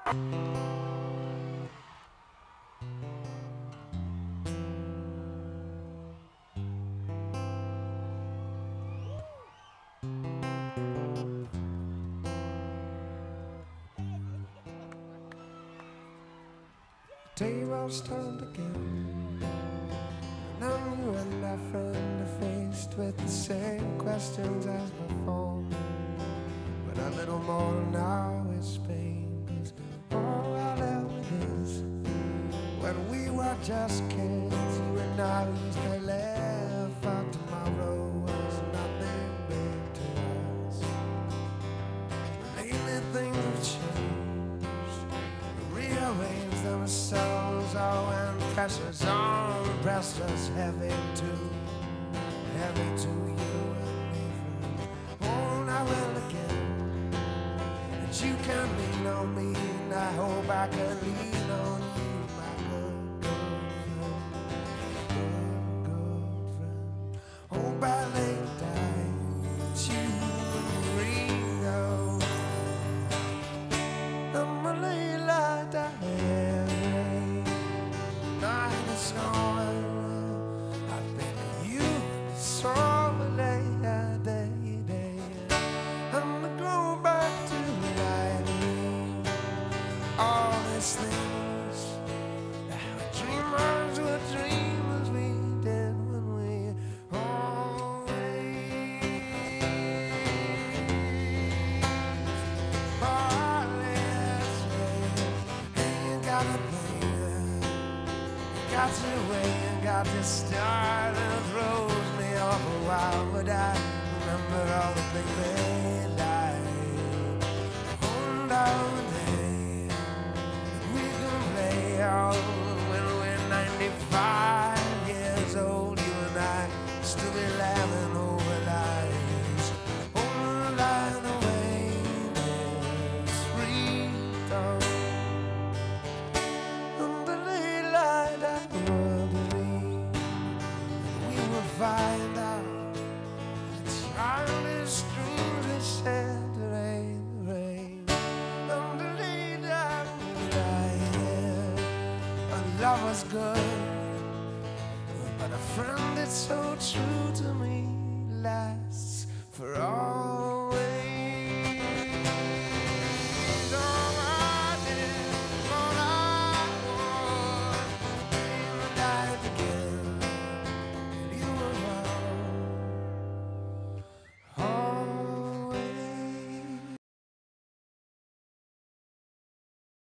Tables turned again, and I'm you and our friend are faced with the same questions as before, but a little more now is pain, 'cause all I left is when we were just kids, you and I used to laugh out tomorrow was nothing big to us. Lately things have changed, rearranged themselves, oh, and pressures on pressed us heavy to you and me, friend. Oh, now well again, and you can lean on me, and I hope I can lean on you, my good friend. Oh, by late night, you and Ringo, I'm a late light ahead. Night is snowing, I think of you so late day. I'm gonna go back to writing all these things that dreamers were dreamers we did when we always ain't got a plan, got to wait, got to start, and it throws me off a while, but I remember all the things they died. Hold on, hey, we can play all when we're 95 years old, you and I still be laughing over lies. Oh, line away, there's freedom. The late light I will believe, we will find out the childish dreams we said the rain. And the late light love was good, but a friend that's so true to me lasts for all